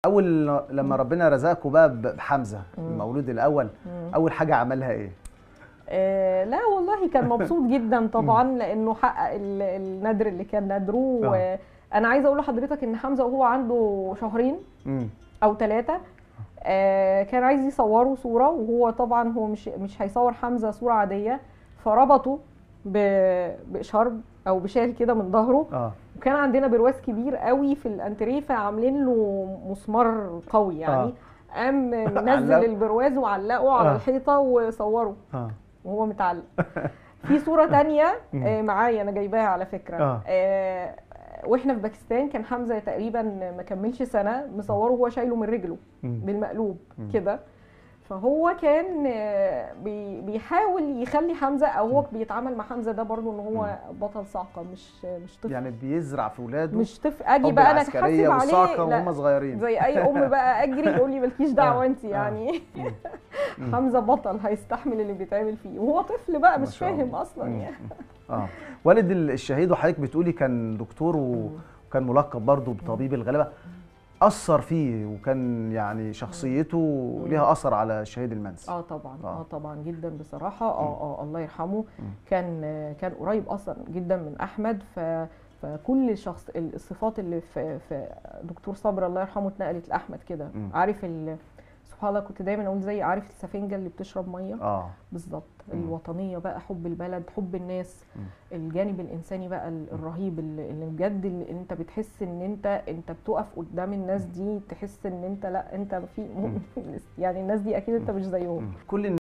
اول لما ربنا رزقكم بقى بحمزه المولود الاول، اول حاجه عملها ايه؟ لا والله كان مبسوط جدا طبعا، لانه حقق النذر اللي كان نذره. وانا عايزه اقول لحضرتك ان حمزه وهو عنده شهرين او 3 كان عايز يصوروا صوره، وهو طبعا هو مش هيصور حمزه صوره عاديه، فربطه بشرب او بشال كده من ظهره. وكان عندنا برواز كبير قوي في الانتريه، فعاملين له مسمار قوي يعني. قام منزل البرواز وعلقه على الحيطه وصوره وهو متعلق. في صوره تانية معايا انا جايباها على فكره، واحنا في باكستان كان حمزه تقريبا ما كملش سنه، مصوره وهو شايله من رجله بالمقلوب كده. فهو كان بيحاول يخلي حمزه، او هو بيتعامل مع حمزه ده برضو ان هو بطل صاعقه مش طفل، يعني بيزرع في ولاده مش طفل. اجي بقى انا اتحاسب عليه وهم صغيرين زي اي ام بقى اجري يقول لي مالكيش دعوه انت يعني. حمزه بطل هيستحمل اللي بيتعمل فيه، وهو طفل بقى مش فاهم اصلا يعني. والد الشهيد، وحضرتك بتقولي كان دكتور وكان ملقب برضو بطبيب الغلابه، أثر فيه وكان يعني شخصيته ليها أثر على الشهيد المنسي. طبعا طبعا جدا بصراحه. الله يرحمه. كان قريب اصلا جدا من احمد، فكل الصفات اللي في دكتور صبري الله يرحمه اتنقلت لاحمد كده. عارف سبحان الله، كنت دايما اقول زي عارف السفنجه اللي بتشرب ميه بالظبط. الوطنيه بقى، حب البلد، حب الناس، الجانب الانساني بقى الرهيب اللي بجد اللي انت بتحس ان انت بتقف قدام الناس دي، تحس ان انت لا انت في يعني الناس دي اكيد انت مش زيهم. كل